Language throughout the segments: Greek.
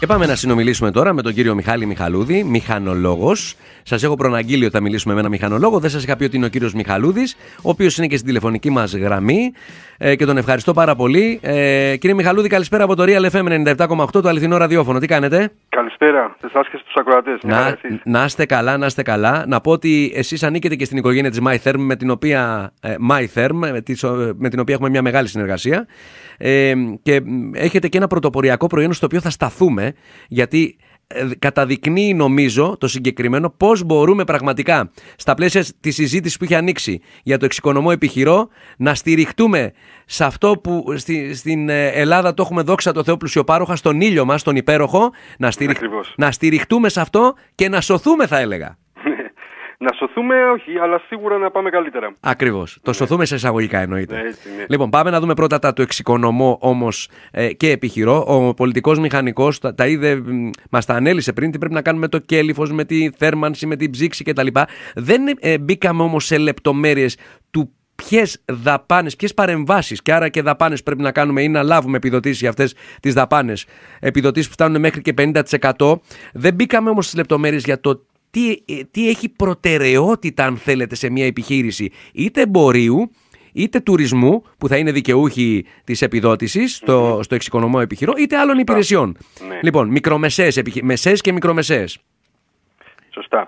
Και πάμε να συνομιλήσουμε τώρα με τον κύριο Μιχάλη Μιχαλούδη, μηχανολόγος. Σας έχω προαναγγείλει ότι θα μιλήσουμε με ένα μηχανολόγο. Δεν σας είχα πει ότι είναι ο κύριος Μιχαλούδης, ο οποίος είναι και στην τηλεφωνική μας γραμμή και τον ευχαριστώ πάρα πολύ. Κύριε Μιχαλούδη, καλησπέρα από το Real FM 97,8, το αληθινό ραδιόφωνο. Τι κάνετε? Καλησπέρα σε εσάς και στους ακροατές. Να είστε καλά, να είστε καλά. Να πω ότι εσείς ανήκετε και στην οικογένεια της MyTherm, με την οποία έχουμε μια μεγάλη συνεργασία. Και έχετε και ένα πρωτοποριακό προϊόν στο οποίο θα σταθούμε, γιατί καταδεικνύει, νομίζω, το συγκεκριμένο πώς μπορούμε πραγματικά στα πλαίσια της συζήτησης που είχε ανοίξει για το εξοικονομώ επιχειρώ να στηριχτούμε σε αυτό που στην Ελλάδα το έχουμε, δόξα τω Θεώ, πλουσιοπάροχα, στον ήλιο μας, τον υπέροχο, να στηριχτούμε σε αυτό και να σωθούμε, θα έλεγα. Να σωθούμε, όχι, αλλά σίγουρα να πάμε καλύτερα. Ακριβώς. Το σωθούμε σε εισαγωγικά εννοείται. Ναι. Λοιπόν, πάμε να δούμε πρώτα το εξοικονομώ όμως και επιχειρώ. Ο πολιτικός μηχανικός τα είδε, μας τα ανέλησε πριν, τι πρέπει να κάνουμε το κέλυφος, με τη θέρμανση, με την ψήξη κτλ. Δεν μπήκαμε όμως σε λεπτομέρειες του ποιες δαπάνες, ποιες παρεμβάσεις και άρα και δαπάνες πρέπει να κάνουμε ή να λάβουμε επιδοτήσεις για αυτές τις δαπάνες. Επιδοτήσεις που φτάνουν μέχρι και 50%. Δεν μπήκαμε όμως στις λεπτομέρειες για το τι έχει προτεραιότητα, αν θέλετε, σε μια επιχείρηση είτε εμπορίου είτε τουρισμού, που θα είναι δικαιούχοι της επιδότησης στο εξοικονομώ επιχειρώ, είτε άλλων υπηρεσιών. Ναι. Λοιπόν, μικρομεσαίες, μεσαίες και μικρομεσαίες. Σωστά.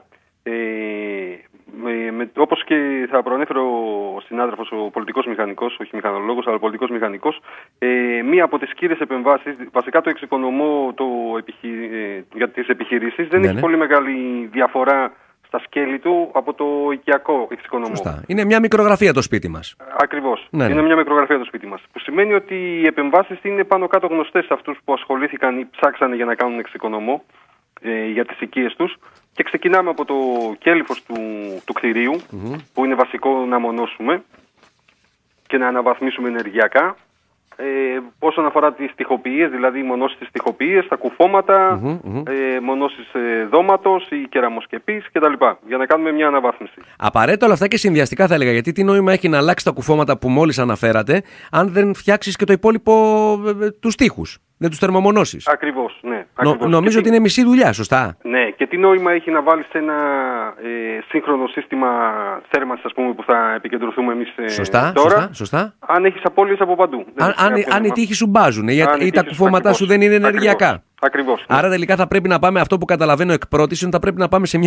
Όπως και θα προανέφερε ο συνάδελφος, ο πολιτικός μηχανικός, όχι μηχανολόγος, αλλά πολιτικός μηχανικός, μία από τις κύριες επεμβάσεις, βασικά το εξοικονομώ για τις επιχειρήσεις, δεν έχει πολύ μεγάλη διαφορά στα σκέλη του από το οικιακό εξοικονομώ. Σωστά. Είναι μια μικρογραφία το σπίτι μας. Ακριβώς. Είναι μια μικρογραφία το σπίτι μας. Που σημαίνει ότι οι επεμβάσεις είναι πάνω κάτω γνωστές σε αυτούς που ασχολήθηκαν ή ψάξανε για να κάνουν εξοικονομώ για τις οικίες τους. Και ξεκινάμε από το κέλυφος του κτηρίου, που είναι βασικό να μονώσουμε και να αναβαθμίσουμε ενεργειακά. Όσον αφορά τις τοιχοποιίες, δηλαδή μονώσεις της τοιχοποιίες, τα κουφώματα, μονώσεις δώματος ή κεραμοσκεπής κτλ. Για να κάνουμε μια αναβάθμιση. Απαραίτητα όλα αυτά και συνδυαστικά, θα έλεγα, γιατί τι νόημα έχει να αλλάξει τα κουφώματα που μόλις αναφέρατε, αν δεν φτιάξεις και το υπόλοιπο, τους τοίχους. Δεν τους θερμομονώσεις. Ακριβώς, ναι. Νομίζω ότι είναι μισή δουλειά, σωστά. Ναι, και τι νόημα έχει να βάλεις ένα σύγχρονο σύστημα θέρμανσης, ας πούμε, που θα επικεντρωθούμε εμείς τώρα. Σωστά. Αν έχεις απώλειες από παντού. Αν οι τοίχοι σου μπάζουν ή τα κουφώματά σου δεν είναι ενεργειακά. Ακριβώς. Άρα τελικά θα πρέπει να πάμε, αυτό που καταλαβαίνω εκ πρώτης, θα πρέπει να πάμε σε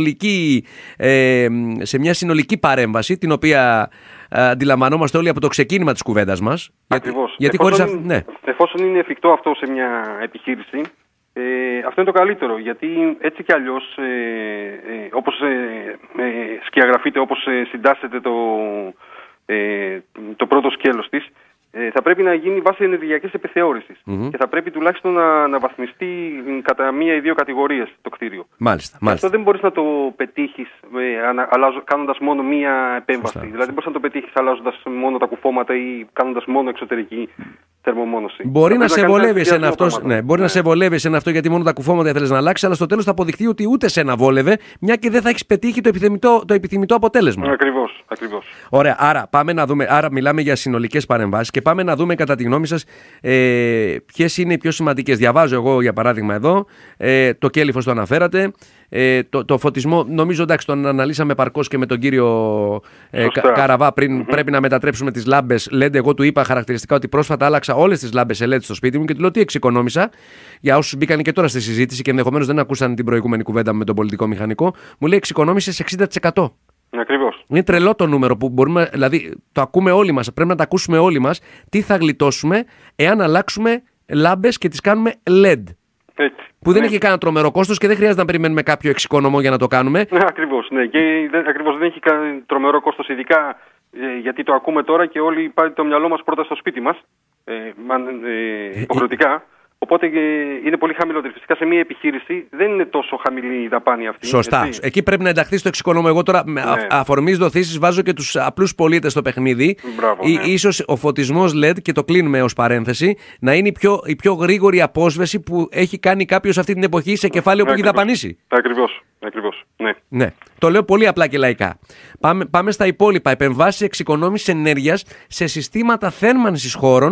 μια συνολική παρέμβαση, την οποία αντιλαμβανόμαστε όλοι από το ξεκίνημα της κουβέντας μας. Ακριβώς. Γιατί εφόσον είναι εφικτό αυτό σε μια επιχείρηση, αυτό είναι το καλύτερο, γιατί έτσι κι αλλιώς, όπως σκιαγραφείτε, όπως συντάσσεται το πρώτο σκέλος της, θα πρέπει να γίνει βάση ενεργειακής επιθεώρησης και θα πρέπει τουλάχιστον να αναβαθμιστεί κατά μία ή δύο κατηγορίες το κτίριο. Μάλιστα. Αυτό δεν μπορείς να το πετύχεις κάνοντας μόνο μία επέμβαση. Σωστά. Δηλαδή δεν μπορείς να το πετύχεις αλλάζοντας μόνο τα κουφώματα ή κάνοντας μόνο εξωτερική θερμομόνωση. Μπορεί να σε βολεύει εσένα αυτό, γιατί μόνο τα κουφώματα ήθελες να αλλάξεις, αλλά στο τέλος θα αποδειχθεί ότι ούτε σένα βόλευε, μια και δεν θα έχεις πετύχει το επιθυμητό αποτέλεσμα. Ακριβώς. Ωραία, άρα πάμε να δούμε. Άρα μιλάμε για συνολικές παρεμβάσεις και πάμε να δούμε, κατά τη γνώμη σας, ποιες είναι οι πιο σημαντικές. Διαβάζω εγώ, για παράδειγμα, εδώ το κέλυφος το αναφέρατε. Το φωτισμό, νομίζω, εντάξει, τον αναλύσαμε παρκώς και με τον κύριο Καραβά πριν. Πρέπει να μετατρέψουμε τις λάμπες LED. Εγώ του είπα χαρακτηριστικά ότι πρόσφατα άλλαξα όλες τις λάμπες LED στο σπίτι μου και του λέω τι εξοικονόμησα. Για όσους μπήκαν και τώρα στη συζήτηση και ενδεχομένως δεν ακούσαν την προηγούμενη κουβέντα με τον πολιτικό μηχανικό, μου λέει εξοικονόμησες 60%. Ακριβώς. Είναι τρελό το νούμερο που μπορούμε, δηλαδή το ακούμε όλοι μας, πρέπει να τα ακούσουμε όλοι μας, τι θα γλιτώσουμε εάν αλλάξουμε λάμπες και τις κάνουμε LED. Έτσι. Που δεν έχει κανένα τρομερό κόστος και δεν χρειάζεται να περιμένουμε κάποιο εξοικονομώ για να το κάνουμε. Ακριβώς, ναι. Και ακριβώς δεν έχει κανένα τρομερό κόστος, ειδικά γιατί το ακούμε τώρα και όλοι πάει το μυαλό μας πρώτα στο σπίτι μας, υποχρεωτικά. Οπότε είναι πολύ χαμηλότερη. Φυσικά σε μια επιχείρηση δεν είναι τόσο χαμηλή η δαπάνη αυτή. Σωστά. Έτσι. Εκεί πρέπει να ενταχθεί στο εξοικονομώ. Εγώ τώρα με αφορμής δοθήσεις βάζω και τους απλούς πολίτες στο παιχνίδι. Ίσως ο φωτισμός LED, και το κλείνουμε ως παρένθεση, να είναι η πιο γρήγορη απόσβεση που έχει κάνει κάποιος αυτή την εποχή σε κεφάλαιο που έχει δαπανίσει. Ακριβώς. Ναι. Το λέω πολύ απλά και λαϊκά. Πάμε στα υπόλοιπα. Επεμβάσεις εξοικονόμησης ενέργειας σε συστήματα θέρμανσης χώρων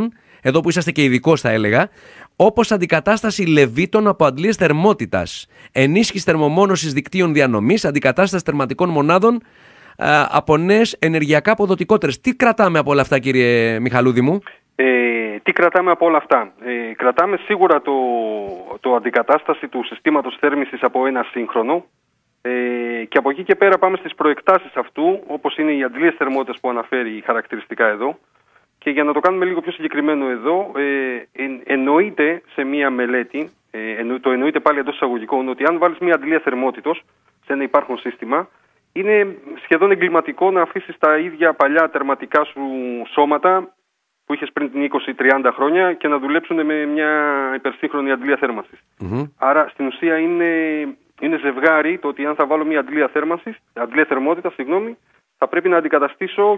εδώ που είσαστε και ειδικός θα έλεγα, όπως αντικατάσταση λεβίτων από αντλίες θερμότητας, ενίσχυση θερμομόνωσης δικτύων διανομής, αντικατάσταση τερματικών μονάδων από νέες ενεργειακά αποδοτικότερες. Τι κρατάμε από όλα αυτά, κύριε Μιχαλούδη μου? Τι κρατάμε από όλα αυτά? Κρατάμε σίγουρα το αντικατάσταση του συστήματος θέρμισης από ένα σύγχρονο, και από εκεί και πέρα πάμε στις προεκτάσεις αυτού, όπως είναι οι αντλίες θερμότητας που αναφέρει χαρακτηριστικά εδώ. Και για να το κάνουμε λίγο πιο συγκεκριμένο εδώ, εννοείται σε μία μελέτη, το εννοείται πάλι εντός εισαγωγικών, ότι αν βάλεις μία αντλία θερμότητος σε ένα υπάρχον σύστημα, είναι σχεδόν εγκληματικό να αφήσεις τα ίδια παλιά τερματικά σου σώματα που είχες πριν την 20-30 χρόνια και να δουλέψουν με μια υπερσύγχρονη αντλία θέρμανσης. Άρα στην ουσία είναι ζευγάρι το ότι αν θα βάλω μια αντλία θερμότητα, θα πρέπει να αντικαταστήσω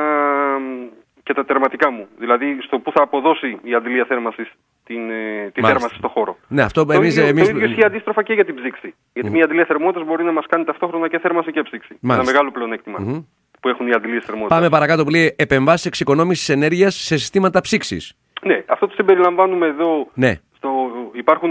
και τα τερματικά μου. Δηλαδή στο που θα αποδώσει η αντλία θέρμανσης τη θέρμανση στο χώρο. Ναι, αυτό το ίδιο ισχύει αντίστροφα και για την ψήξη. Γιατί μια αντλία θερμότητας μπορεί να μας κάνει ταυτόχρονα και θέρμανση και ψήξη. Ένα μεγάλο πλεονέκτημα που έχουν οι αντλίες θερμότητας. Πάμε παρακάτω που λέει επεμβάσεις εξοικονόμησης ενέργειας σε συστήματα ψήξης. Ναι, αυτό το συμπεριλαμβάνουμε εδώ. Ναι. Υπάρχουν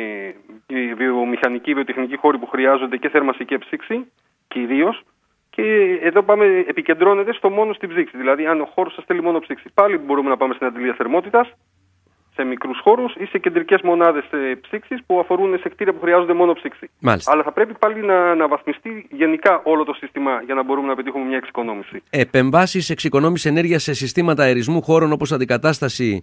οι βιομηχανικοί, οι βιοτεχνικοί χώροι που χρειάζονται και θέρμανση και ψήξη, κυρίως. Και εδώ επικεντρώνεται μόνο στην ψήξη. Δηλαδή, αν ο χώρος σας θέλει μόνο ψήξη, πάλι μπορούμε να πάμε στην αντλία θερμότητας, σε μικρούς χώρους ή σε κεντρικές μονάδες ψήξης που αφορούν σε κτίρια που χρειάζονται μόνο ψήξη. Μάλιστα. Αλλά θα πρέπει πάλι να αναβαθμιστεί γενικά όλο το σύστημα για να μπορούμε να πετύχουμε μια εξοικονόμηση. Επεμβάσεις εξοικονόμησης ενέργειας σε συστήματα αερισμού χώρων όπως αντικατάσταση.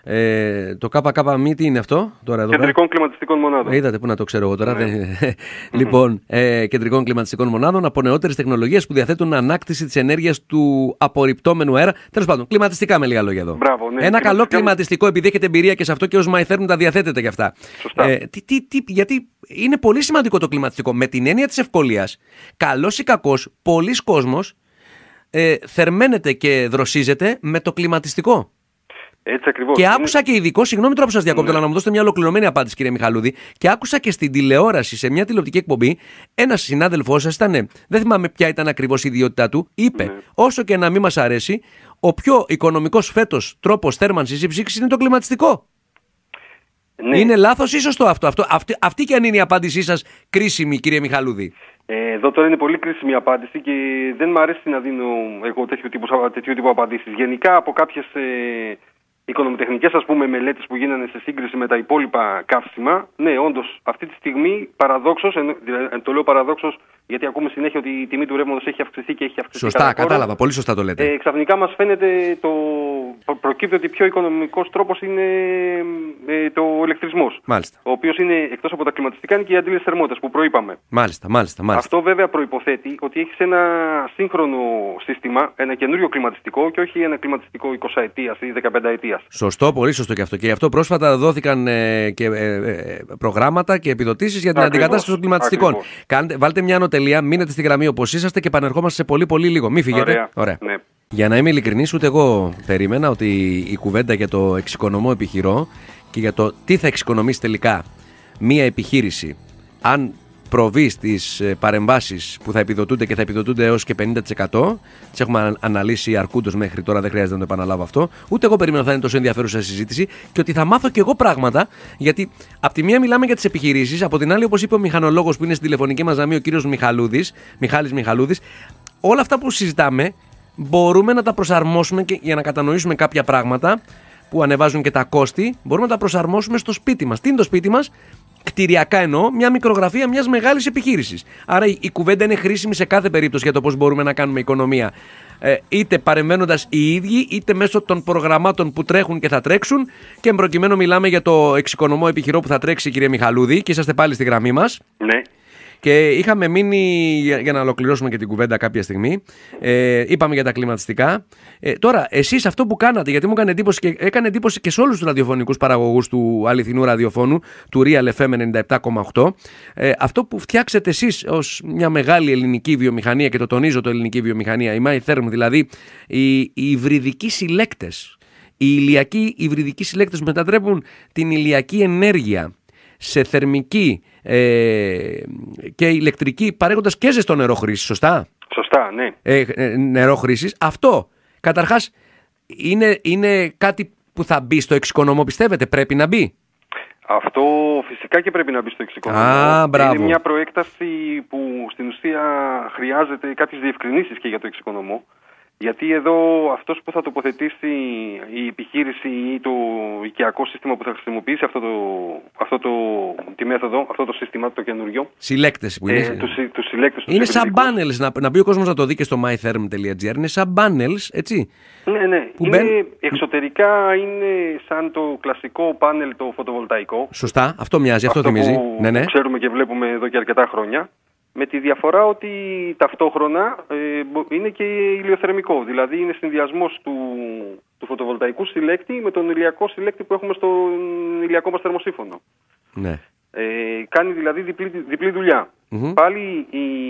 Το ΚΚΜ, τι είναι αυτό τώρα εδώ? Κεντρικών κλιματιστικών μονάδων. Είδατε που να το ξέρω εγώ τώρα. Ναι. Λοιπόν, κεντρικών κλιματιστικών μονάδων από νεότερες τεχνολογίες που διαθέτουν ανάκτηση της ενέργειας του απορρυπτόμενου αέρα. Τέλος πάντων, κλιματιστικά με λίγα λόγια εδώ. Μπράβο, ναι, ένα καλό κλιματιστικό, επειδή έχετε εμπειρία και σε αυτό και ως MyTherm τα διαθέτετε και αυτά. Σωστά. Γιατί είναι πολύ σημαντικό το κλιματιστικό. Με την έννοια της ευκολίας, καλός ή κακός, πολλοί κόσμος θερμαίνεται και δροσίζεται με το κλιματιστικό. Έτσι ακριβώς. Και άκουσα και ειδικό, συγγνώμη τώρα που σας διακόπτω, αλλά να μου δώσετε μια ολοκληρωμένη απάντηση, κύριε Μιχαλούδη. Και άκουσα και στην τηλεόραση, σε μια τηλεοπτική εκπομπή, ένας συνάδελφός σας ήταν, δεν θυμάμαι ποια ήταν ακριβώς η ιδιότητά του, είπε: όσο και να μην μας αρέσει, ο πιο οικονομικός φέτος τρόπος θέρμανσης ή ψήξης είναι το κλιματιστικό. Ναι. Είναι λάθος ή σωστό αυτό? Αυτή και αν είναι η απάντησή σας κρίσιμη, κύριε Μιχαλούδη. Εδώ τώρα είναι πολύ κρίσιμη η απάντηση και δεν μου αρέσει να δίνω εγώ τέτοιου τύπου απαντήσεις. Γενικά από κάποιες οικονομοτεχνικές μελέτες που γίνανε σε σύγκριση με τα υπόλοιπα καύσιμα, ναι, όντως αυτή τη στιγμή παραδόξως, το λέω παραδόξως γιατί ακούμε συνέχεια ότι η τιμή του ρεύματος έχει αυξηθεί και έχει αυξηθεί. Σωστά, κατάλαβα, πολύ σωστά το λέτε. Ξαφνικά μας φαίνεται, προκύπτει ότι πιο οικονομικός τρόπος είναι το ηλεκτρισμός. Μάλιστα. Ο οποίος είναι, εκτός από τα κλιματιστικά, είναι και οι αντλίες θερμότητας που προείπαμε. Μάλιστα. Αυτό βέβαια προϋποθέτει ότι έχεις ένα σύγχρονο σύστημα, ένα καινούριο κλιματιστικό και όχι ένα κλιματιστικό 20 ετίας ή 15 ετίας. Σωστό, πολύ σωστό και αυτό. Και γι' αυτό πρόσφατα δόθηκαν προγράμματα και επιδοτήσεις για την αντικατάσταση των κλιματιστικών. Βάλτε μια ανωτελεία, μείνετε στη γραμμή όπως είσαστε και επανερχόμαστε σε πολύ πολύ λίγο. Μην φύγετε. Ωραία. Ναι. Για να είμαι ειλικρινής, ούτε εγώ περίμενα ότι η κουβέντα για το εξοικονομώ επιχειρώ και για το τι θα εξοικονομήσει τελικά μία επιχείρηση αν προβεί στις παρεμβάσεις που θα επιδοτούνται και θα επιδοτούνται έως και 50%. Τις έχουμε αναλύσει αρκούντος μέχρι τώρα, δεν χρειάζεται να το επαναλάβω αυτό. Ούτε εγώ περίμενα ότι θα είναι τόσο ενδιαφέρουσα συζήτηση και ότι θα μάθω κι εγώ πράγματα, γιατί από τη μία μιλάμε για τις επιχειρήσεις, από την άλλη, όπως είπε ο μηχανολόγος που είναι στην τηλεφωνική μας γραμμή, ο κύριος Μιχάλης Μιχαλούδης, όλα αυτά που συζητάμε μπορούμε να τα προσαρμόσουμε και για να κατανοήσουμε κάποια πράγματα που ανεβάζουν και τα κόστη, μπορούμε να τα προσαρμόσουμε στο σπίτι μας. Τι είναι το σπίτι μας? Κτηριακά εννοώ, μια μικρογραφία μιας μεγάλης επιχείρησης. Άρα η κουβέντα είναι χρήσιμη σε κάθε περίπτωση για το πώς μπορούμε να κάνουμε οικονομία. Είτε παρεμβαίνοντας οι ίδιοι, είτε μέσω των προγραμμάτων που τρέχουν και θα τρέξουν. Και εμπροκειμένου μιλάμε για το εξοικονομώ επιχειρώ που θα τρέξει, κύριε Μιχαλούδη, και είσαστε πάλι στη γραμμή μας. Ναι. Και είχαμε μείνει, για να ολοκληρώσουμε και την κουβέντα κάποια στιγμή, είπαμε για τα κλιματιστικά. Τώρα, εσείς αυτό που κάνατε, γιατί μου έκανε εντύπωση και σε όλους τους ραδιοφωνικούς παραγωγούς του αληθινού ραδιοφώνου, του Real FM 97,8, αυτό που φτιάξετε εσείς ως μια μεγάλη ελληνική βιομηχανία, και το τονίζω το ελληνική βιομηχανία, η MyTherm, δηλαδή οι υβριδικοί συλλέκτες, οι ηλιακοί υβριδικοί συλλέκτες που μετατρέπουν την ηλιακή ενέργεια σε θερμική και ηλεκτρική, παρέχοντας και ζεστό νερό χρήσης, σωστά? Σωστά, ναι. Νερό χρήσης. Αυτό, καταρχάς, είναι κάτι που θα μπει στο εξοικονομώ, πιστεύετε, πρέπει να μπει? Αυτό φυσικά και πρέπει να μπει στο εξοικονομώ. Μπράβο. Είναι μια προέκταση που στην ουσία χρειάζεται κάποιες διευκρινήσεις και για το εξοικονομώ. Γιατί εδώ αυτός που θα τοποθετήσει η επιχείρηση ή το οικιακό σύστημα που θα χρησιμοποιήσει τη μέθοδο, αυτό το σύστημα, το καινούριο. Συλλέκτες που είναι. Τους συλλέκτες. Είναι σαν banners, να μπει ο κόσμος να το δει και στο mytherm.gr. Είναι σαν banners, έτσι. Ναι. Εξωτερικά είναι σαν το κλασικό πάνελ το φωτοβολταϊκό. Σωστά, αυτό μοιάζει, αυτό θυμίζει. Που ξέρουμε και βλέπουμε εδώ και αρκετά χρόνια. Με τη διαφορά ότι ταυτόχρονα είναι και ηλιοθερμικό. Δηλαδή είναι συνδυασμός του φωτοβολταϊκού συλλέκτη με τον ηλιακό συλλέκτη που έχουμε στον ηλιακό μας θερμοσύφωνο. Ναι. Κάνει δηλαδή διπλή δουλειά. Πάλι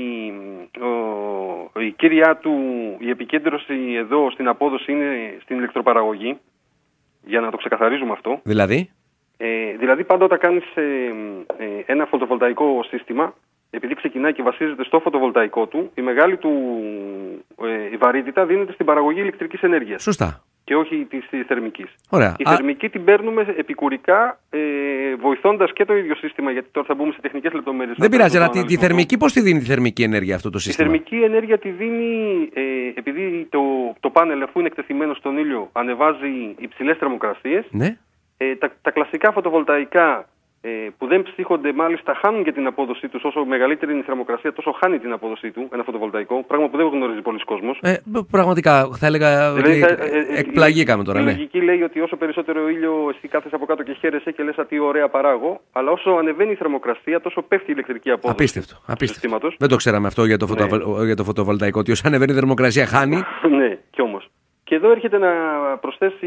η κύρια του, η επικέντρωση εδώ στην απόδοση είναι στην ηλεκτροπαραγωγή, για να το ξεκαθαρίζουμε αυτό. Δηλαδή πάντα όταν κάνεις ένα φωτοβολταϊκό σύστημα, επειδή ξεκινάει και βασίζεται στο φωτοβολταϊκό του, η μεγάλη του η βαρύτητα δίνεται στην παραγωγή ηλεκτρικής ενέργειας. Σωστά. Και όχι της θερμικής. Ωραία. Η θερμική την παίρνουμε επικουρικά, βοηθώντας και το ίδιο σύστημα, γιατί τώρα θα μπούμε σε τεχνικές λεπτομέρειες. Δεν πειράζει, αλλά τη θερμική, πώς τη δίνει τη θερμική ενέργεια αυτό το σύστημα? Η θερμική ενέργεια τη δίνει, επειδή το πάνελ, αφού είναι εκτεθειμένο στον ήλιο, ανεβάζει υψηλές θερμοκρασίες. Ναι. Τα κλασικά φωτοβολταϊκά, που δεν ψύχονται, μάλιστα χάνουν και την απόδοσή τους. Όσο μεγαλύτερη είναι η θερμοκρασία, τόσο χάνει την απόδοσή του ένα φωτοβολταϊκό. Πράγμα που δεν γνωρίζει πολλοί κόσμος. Πραγματικά θα έλεγα ότι εκπλαγήκαμε τώρα. Η λογική λέει ότι όσο περισσότερο ήλιο εσύ κάθεσαι από κάτω και χαίρεσαι και λες τι ωραία παράγω, αλλά όσο ανεβαίνει η θερμοκρασία, τόσο πέφτει η ηλεκτρική απόδοση. Απίστευτο. Δεν το ξέραμε αυτό για το φωτοβολταϊκό, ότι όσο ανεβαίνει η θερμοκρασία χάνει. Ναι, κι όμως. Και εδώ έρχεται να προσθέσει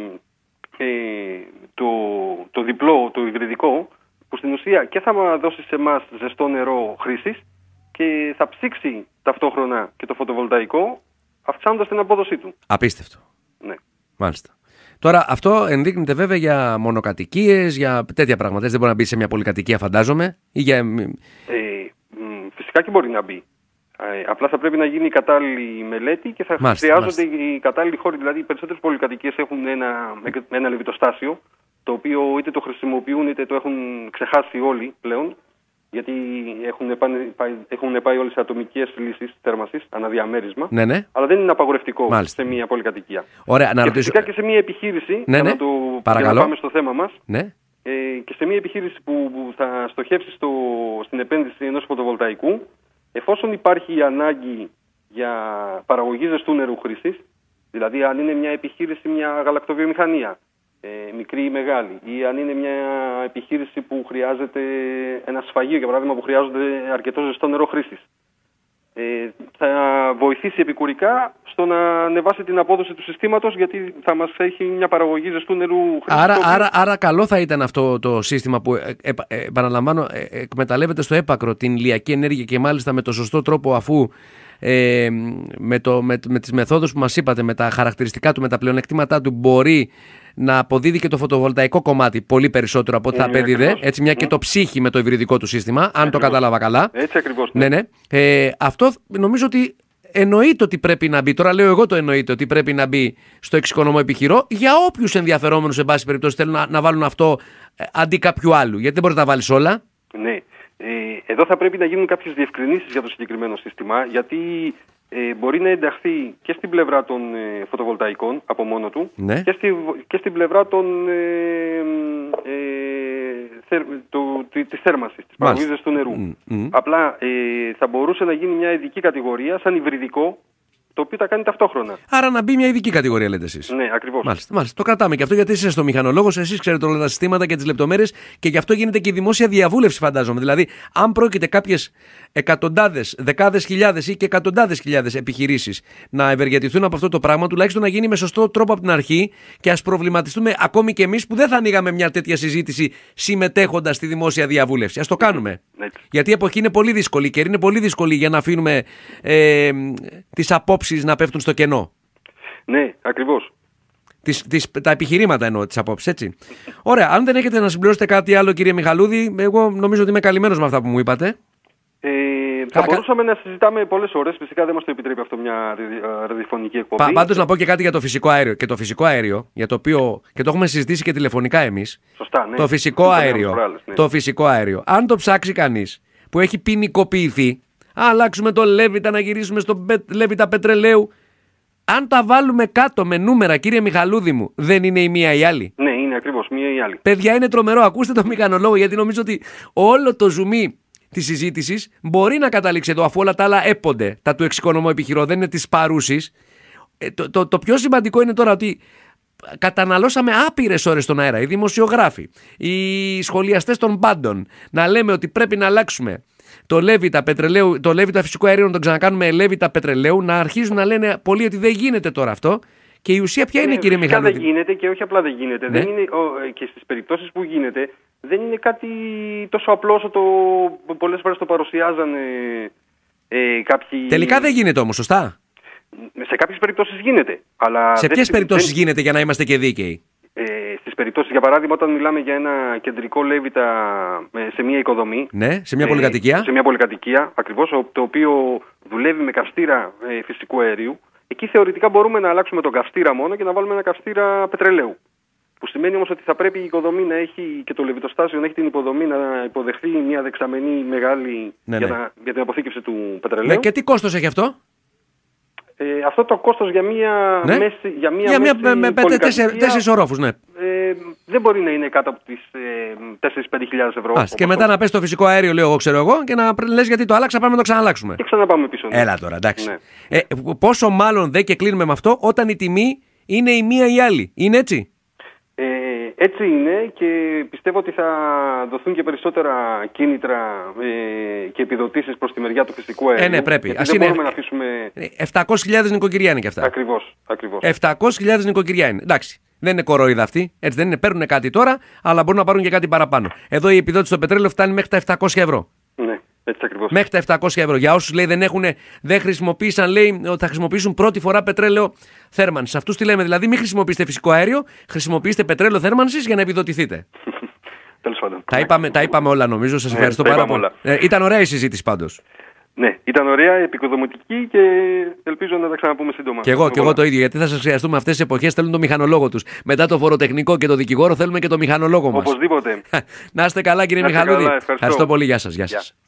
το διπλό, το υβριδικό, που στην ουσία και θα δώσει σε εμάς ζεστό νερό χρήσης και θα ψήξει ταυτόχρονα και το φωτοβολταϊκό, αυξάνοντας την απόδοσή του. Απίστευτο. Ναι. Μάλιστα. Τώρα αυτό ενδείκνυται βέβαια για μονοκατοικίες, για τέτοια πράγματα. Δεν μπορεί να μπει σε μια πολυκατοικία, φαντάζομαι. Ή για... Φυσικά και μπορεί να μπει. Απλά θα πρέπει να γίνει η κατάλληλη μελέτη και θα χρειάζονται οι κατάλληλοι χώροι. Δηλαδή, οι περισσότερες πολυκατοικίες έχουν ένα λεβιτοστάσιο, το οποίο είτε το χρησιμοποιούν είτε το έχουν ξεχάσει όλοι πλέον, γιατί έχουν πάει όλες οι ατομικές λύσεις θέρμανσης, αναδιαμέρισμα. Ναι. Αλλά δεν είναι απαγορευτικό σε μια πολυκατοικία. Ωραία, να ρωτήσω. Φυσικά και σε μια επιχείρηση, για να πάμε στο θέμα μας, ναι. Και σε μια επιχείρηση που θα στοχεύσει στην επένδυση ενός φωτοβολταϊκού, εφόσον υπάρχει η ανάγκη για παραγωγή ζεστού νερού χρήσης, δηλαδή αν είναι μια επιχείρηση, μια γαλακτοβιομηχανία, μικρή ή μεγάλη, ή αν είναι μια επιχείρηση που χρειάζεται ένα σφαγείο, για παράδειγμα, που χρειάζονται αρκετό ζεστό νερό χρήσης, θα βοηθήσει επικουρικά στο να ανεβάσει την απόδοση του συστήματος, γιατί θα μας έχει μια παραγωγή ζεστού νερού χρήσης. Άρα καλό θα ήταν αυτό το σύστημα που, επαναλαμβάνω, εκμεταλλεύεται στο έπακρο την ηλιακή ενέργεια και μάλιστα με το σωστό τρόπο, αφού με τις μεθόδους που μας είπατε, με τα χαρακτηριστικά του, με τα πλεονεκτήματά του, μπορεί να αποδίδει και το φωτοβολταϊκό κομμάτι πολύ περισσότερο από ό,τι θα απέδιδε. Έτσι, μια και το ψύχει με το υβριδικό του σύστημα, αν το κατάλαβα καλά. Έτσι ακριβώς. Ναι. Αυτό νομίζω ότι εννοείται ότι πρέπει να μπει. Τώρα λέω εγώ το εννοείται ότι πρέπει να μπει στο εξοικονομώ επιχειρώ για όποιους ενδιαφερόμενους, εν πάση περιπτώσει, θέλουν να βάλουν αυτό αντί κάποιου άλλου. Γιατί δεν μπορεί να τα βάλεις όλα. Ναι. Εδώ θα πρέπει να γίνουν κάποιες διευκρινήσεις για το συγκεκριμένο σύστημα, γιατί μπορεί να ενταχθεί και στην πλευρά των φωτοβολταϊκών από μόνο του, ναι, και στην πλευρά της θέρμανσης, της παραγωγής του νερού. Απλά θα μπορούσε να γίνει μια ειδική κατηγορία σαν υβριδικό, το οποίο τα κάνει ταυτόχρονα. Άρα να μπει μια ειδική κατηγορία, λέτε εσείς. Ναι, ακριβώς. Μάλιστα. Το κρατάμε και αυτό, γιατί είστε στο μηχανολόγος, εσείς ξέρετε όλα τα συστήματα και τις λεπτομέρειες, και γι' αυτό γίνεται και η δημόσια διαβούλευση, φαντάζομαι. Δηλαδή, αν πρόκειται κάποιες εκατοντάδες, δεκάδες χιλιάδες ή και εκατοντάδες χιλιάδες επιχειρήσεις να ευεργετηθούν από αυτό το πράγμα, τουλάχιστον να γίνει με σωστό τρόπο από την αρχή, και ας προβληματιστούμε ακόμη και εμείς που δεν θα ανοίγαμε μια τέτοια συζήτηση συμμετέχοντας στη δημόσια διαβούλευση. Ας το κάνουμε. Γιατί η εποχή είναι πολύ δύσκολη, η καιρή είναι πολύ δύσκολη για να αφήνουμε τις απόψεις να πέφτουν στο κενό. Ναι, ακριβώς. Τα επιχειρήματα εννοώ, τις απόψεις, έτσι. Ωραία, αν δεν έχετε να συμπληρώσετε κάτι άλλο, κύριε Μιχαλούδη, εγώ νομίζω ότι είμαι καλυμμένος με αυτά που μου είπατε. Θα μπορούσαμε να συζητάμε πολλές ώρες. Φυσικά δεν μας το επιτρέπει αυτό μια ραδιοφωνική εκπομπή. Πάντως να πω και κάτι για το φυσικό αέριο. Και το φυσικό αέριο, για το οποίο και το έχουμε συζητήσει και τηλεφωνικά εμείς. Σωστά, ναι. Το φυσικό αέριο. Ναι. Το φυσικό αέριο. Αν το ψάξει κανείς που έχει ποινικοποιηθεί, αλλάξουμε το Λέβητα, να γυρίσουμε στο Λέβητα πετρελαίου. Αν τα βάλουμε κάτω με νούμερα, κύριε Μιχαλούδη μου, δεν είναι η μία η άλλη? Ναι, είναι ακριβώς μία η άλλη. Παιδιά, είναι τρομερό. Ακούστε το μηχανολόγο, γιατί νομίζω ότι όλο το ζουμί της συζήτησης μπορεί να καταλήξει εδώ, αφού όλα τα άλλα έπονται. Τα του εξοικονομώ επιχειρώ, δεν είναι της παρούσης. Το πιο σημαντικό είναι τώρα ότι καταναλώσαμε άπειρες ώρες στον αέρα. Οι δημοσιογράφοι, οι σχολιαστές των πάντων, να λέμε ότι πρέπει να αλλάξουμε το Λέβητα πετρελαίου, το Λέβητα φυσικού αερίου να τον ξανακάνουμε Λέβητα πετρελαίου, να αρχίζουν να λένε πολλοί ότι δεν γίνεται τώρα αυτό. Και η ουσία ποια είναι, κύριε Μιχαλούδη? Δεν γίνεται, και όχι απλά δεν γίνεται. Ναι. Δεν είναι, και στις περιπτώσεις που γίνεται, δεν είναι κάτι τόσο απλό όσο πολλές φορές το παρουσιάζανε κάποιοι. Τελικά δεν γίνεται όμως, σωστά? Σε κάποιες περιπτώσεις γίνεται. Αλλά σε ποιες περιπτώσεις γίνεται, για να είμαστε και δίκαιοι? Στις περιπτώσεις, για παράδειγμα, όταν μιλάμε για ένα κεντρικό Λέβητα σε μια οικοδομή. Ναι, σε μια πολυκατοικία. Σε μια πολυκατοικία, ακριβώς, το οποίο δουλεύει με καυστήρα φυσικού αερίου. Εκεί θεωρητικά μπορούμε να αλλάξουμε τον καυστήρα μόνο και να βάλουμε ένα καυστήρα πετρελαίου. Που σημαίνει όμως ότι θα πρέπει η οικοδομή να έχει, και το λεβιτοστάσιο να έχει την υποδομή να υποδεχθεί μια δεξαμενή μεγάλη για την αποθήκευση του πετρελαίου. Ναι, και τι κόστος έχει αυτό? Αυτό το κόστος για μια μέση. Με 4 ορόφους, ναι. Δεν μπορεί να είναι κάτω από τις 4-5 ευρώ. Και μετά να πέσει το φυσικό αέριο, λέω εγώ, ξέρω εγώ, και να λες γιατί το άλλαξα, πάμε να το ξαναλλάξουμε. Και ξαναπάμε πίσω. Ναι. Έλα τώρα, εντάξει. Ναι. Πόσο μάλλον και κλείνουμε με αυτό όταν η τιμή είναι η μία ή η άλλη. Είναι έτσι? Έτσι είναι, και πιστεύω ότι θα δοθούν και περισσότερα κίνητρα και επιδοτήσεις προς τη μεριά του φυσικού αερίου. Ναι, πρέπει. Δεν μπορούμε να αφήσουμε. 700.000 νοικοκυριά είναι και αυτά. Ακριβώς. 700.000 νοικοκυριά είναι. Εντάξει. Δεν είναι κοροϊδά αυτοί. Έτσι δεν είναι. Παίρνουν κάτι τώρα, αλλά μπορούν να πάρουν και κάτι παραπάνω. Εδώ η επιδότηση στο πετρέλαιο φτάνει μέχρι τα 700 ευρώ. Ναι, έτσι ακριβώς. Μέχρι τα 700 ευρώ. Για όσους, λέει, δεν χρησιμοποίησαν, λέει, ότι θα χρησιμοποιήσουν πρώτη φορά πετρέλαιο θέρμανσης. Αυτούς τι λέμε? Δηλαδή, μην χρησιμοποιήσετε φυσικό αέριο, χρησιμοποιήστε πετρέλαιο θέρμανσης για να επιδοτηθείτε. Τέλος πάντων. Τα είπαμε όλα, νομίζω. Σας ευχαριστώ πάρα πολύ. Ήταν ωραία η συζήτηση πάντως. Ναι, ήταν ωραία, επικοδομητική, και ελπίζω να τα ξαναπούμε σύντομα. Και εγώ το ίδιο, γιατί θα σας χρειαστούμε αυτές τις εποχές. Θέλουν το μηχανολόγο τους. Μετά το φοροτεχνικό και το δικηγόρο, θέλουμε και το μηχανολόγο μας. Οπωσδήποτε. Να είστε καλά, κύριε Μιχαλούδη. Ευχαριστώ πολύ, γεια σας.